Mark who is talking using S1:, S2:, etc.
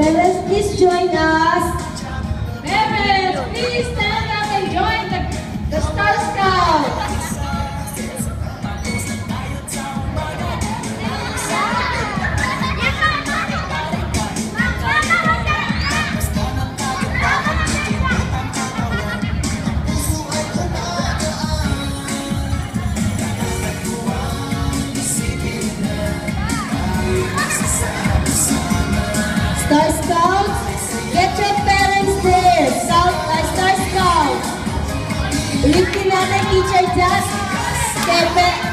S1: Parents, please join us.
S2: Parents, please stand up and join the Star Scouts.
S1: Star Scouts, get your parents there. Star Scouts. Ulitin natin, Teacher Jath.